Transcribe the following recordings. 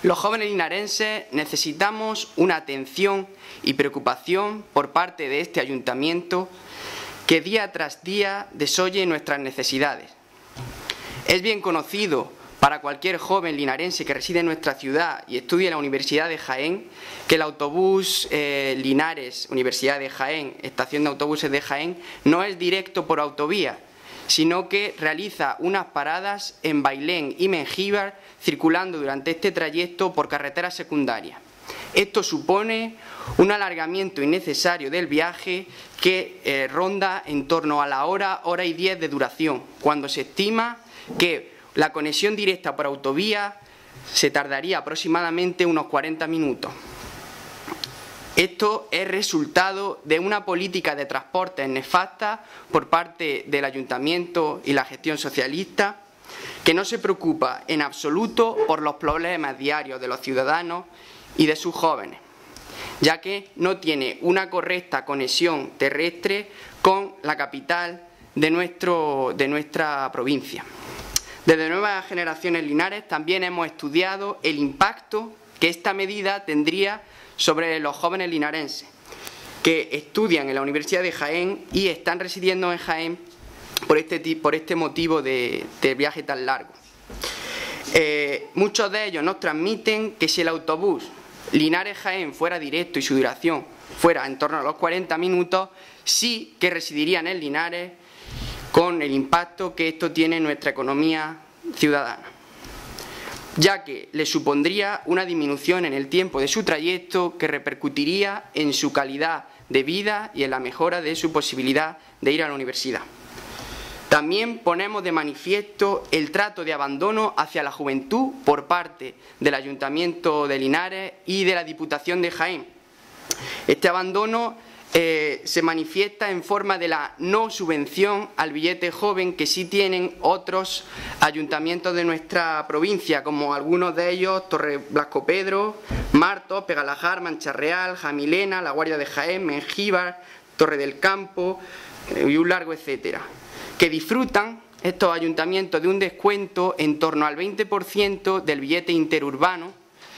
Los jóvenes linarenses necesitamos una atención y preocupación por parte de este ayuntamiento que día tras día desoye nuestras necesidades. Es bien conocido para cualquier joven linarense que reside en nuestra ciudad y estudie en la Universidad de Jaén que el autobús Linares, Universidad de Jaén, estación de autobuses de Jaén, no es directo por autovía, sino que realiza unas paradas en Bailén y Mengíbar, circulando durante este trayecto por carreteras secundarias. Esto supone un alargamiento innecesario del viaje que ronda en torno a la hora y 10 de duración, cuando se estima que la conexión directa por autovía se tardaría aproximadamente unos 40 minutos. Esto es resultado de una política de transportes nefasta por parte del Ayuntamiento y la gestión socialista, que no se preocupa en absoluto por los problemas diarios de los ciudadanos y de sus jóvenes, ya que no tiene una correcta conexión terrestre con la capital de nuestra provincia. Desde Nuevas Generaciones Linares también hemos estudiado el impacto que esta medida tendría sobre los jóvenes linarenses que estudian en la Universidad de Jaén y están residiendo en Jaén por este motivo de viaje tan largo. Muchos de ellos nos transmiten que si el autobús Linares-Jaén fuera directo y su duración fuera en torno a los 40 minutos, sí que residirían en Linares, con el impacto que esto tiene en nuestra economía ciudadana, ya que le supondría una disminución en el tiempo de su trayecto que repercutiría en su calidad de vida y en la mejora de su posibilidad de ir a la universidad. También ponemos de manifiesto el trato de abandono hacia la juventud por parte del Ayuntamiento de Linares y de la Diputación de Jaén. Este abandono se manifiesta en forma de la no subvención al billete joven que sí tienen otros ayuntamientos de nuestra provincia, como algunos de ellos Torre Blasco Pedro, Martos, Pegalajar, Mancha Real, Jamilena, La Guardia de Jaén, Mengíbar, Torre del Campo y un largo etcétera, que disfrutan estos ayuntamientos de un descuento en torno al 20% del billete interurbano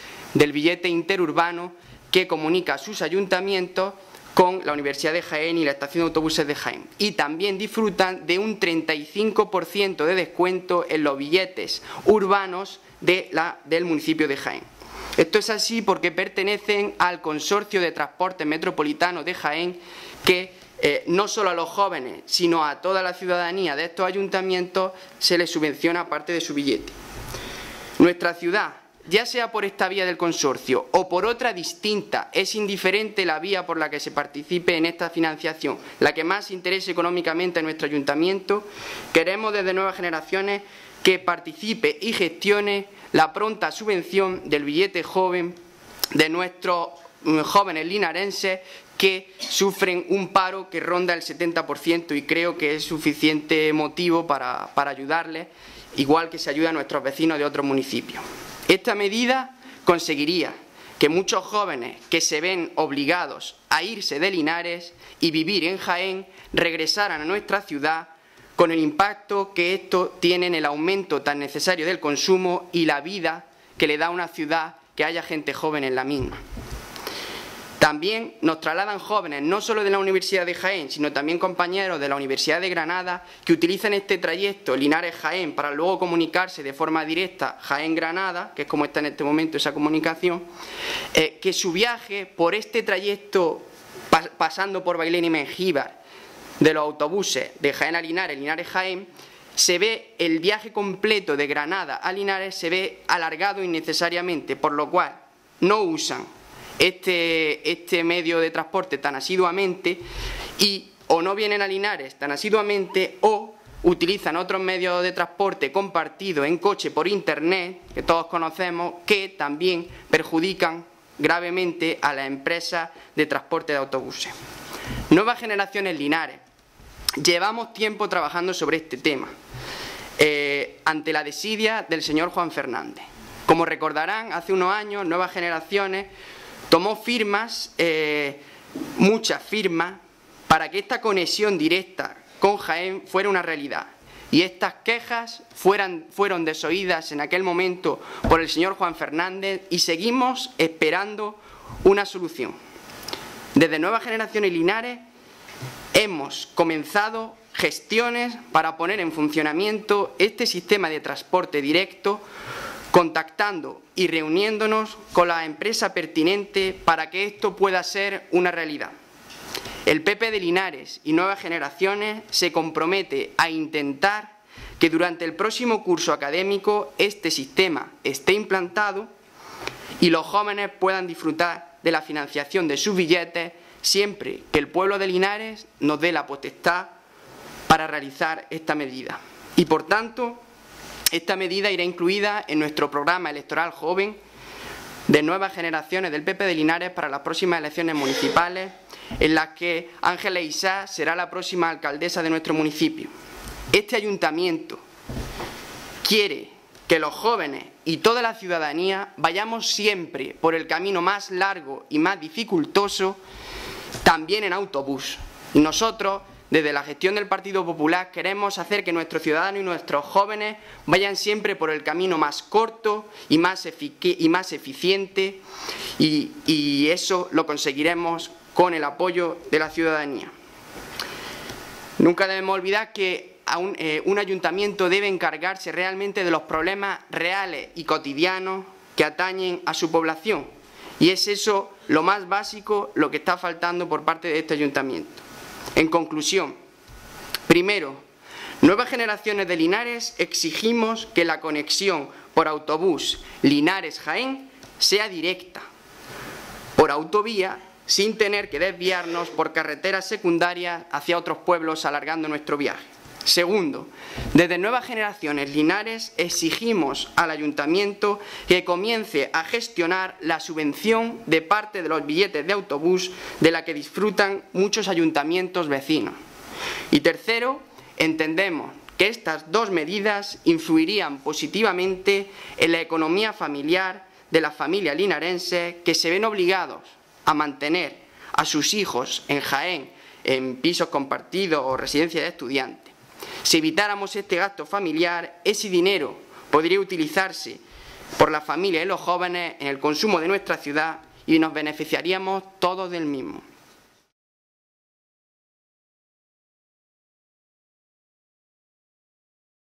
que comunica a sus ayuntamientos con la Universidad de Jaén y la estación de autobuses de Jaén. Y también disfrutan de un 35% de descuento en los billetes urbanos del municipio de Jaén. Esto es así porque pertenecen al Consorcio de Transportes Metropolitanos de Jaén, que no solo a los jóvenes, sino a toda la ciudadanía de estos ayuntamientos se les subvenciona parte de su billete. Nuestra ciudad, ya sea por esta vía del consorcio o por otra distinta, es indiferente la vía por la que se participe en esta financiación, la que más interese económicamente a nuestro ayuntamiento. Queremos desde Nuevas Generaciones que participe y gestione la pronta subvención del billete joven de nuestros jóvenes linarenses que sufren un paro que ronda el 70%, y creo que es suficiente motivo para ayudarles, igual que se ayuda a nuestros vecinos de otros municipios. Esta medida conseguiría que muchos jóvenes que se ven obligados a irse de Linares y vivir en Jaén regresaran a nuestra ciudad, con el impacto que esto tiene en el aumento tan necesario del consumo y la vida que le da a una ciudad que haya gente joven en la misma. También nos trasladan jóvenes, no solo de la Universidad de Jaén, sino también compañeros de la Universidad de Granada, que utilizan este trayecto Linares-Jaén para luego comunicarse de forma directa Jaén-Granada, que es como está en este momento esa comunicación, que su viaje por este trayecto, pasando por Bailén y Mengíbar, de los autobuses de Jaén a Linares, Linares-Jaén, se ve el viaje completo de Granada a Linares, se ve alargado innecesariamente, por lo cual no usan este medio de transporte tan asiduamente, y o no vienen a Linares tan asiduamente o utilizan otros medios de transporte compartidos en coche por internet, que todos conocemos, que también perjudican gravemente a las empresas de transporte de autobuses. Nuevas Generaciones Linares, llevamos tiempo trabajando sobre este tema, ante la desidia del señor Juan Fernández. Como recordarán, hace unos años Nuevas Generaciones tomó firmas, muchas firmas, para que esta conexión directa con Jaén fuera una realidad. y estas quejas fueron desoídas en aquel momento por el señor Juan Fernández y seguimos esperando una solución. Desde Nuevas Generaciones Linares hemos comenzado gestiones para poner en funcionamiento este sistema de transporte directo, contactando y reuniéndonos con la empresa pertinente para que esto pueda ser una realidad. El PP de Linares y Nuevas Generaciones se compromete a intentar que durante el próximo curso académico este sistema esté implantado y los jóvenes puedan disfrutar de la financiación de sus billetes siempre que el pueblo de Linares nos dé la potestad para realizar esta medida. Y por tanto, esta medida irá incluida en nuestro programa electoral joven de Nuevas Generaciones del PP de Linares para las próximas elecciones municipales, en las que Ángeles Isá será la próxima alcaldesa de nuestro municipio. Este ayuntamiento quiere que los jóvenes y toda la ciudadanía vayamos siempre por el camino más largo y más dificultoso, también en autobús. Y nosotros, desde la gestión del Partido Popular, queremos hacer que nuestros ciudadanos y nuestros jóvenes vayan siempre por el camino más corto y más eficiente, y eso lo conseguiremos con el apoyo de la ciudadanía. Nunca debemos olvidar que un ayuntamiento debe encargarse realmente de los problemas reales y cotidianos que atañen a su población, y es eso lo más básico, lo que está faltando por parte de este ayuntamiento. En conclusión, primero, Nuevas Generaciones de Linares exigimos que la conexión por autobús Linares-Jaén sea directa, por autovía, sin tener que desviarnos por carreteras secundarias hacia otros pueblos alargando nuestro viaje. Segundo, desde Nuevas Generaciones Linares exigimos al Ayuntamiento que comience a gestionar la subvención de parte de los billetes de autobús de la que disfrutan muchos ayuntamientos vecinos. Y tercero, entendemos que estas dos medidas influirían positivamente en la economía familiar de las familias linarenses que se ven obligados a mantener a sus hijos en Jaén, en pisos compartidos o residencias de estudiantes. Si evitáramos este gasto familiar, ese dinero podría utilizarse por las familias y los jóvenes en el consumo de nuestra ciudad y nos beneficiaríamos todos del mismo.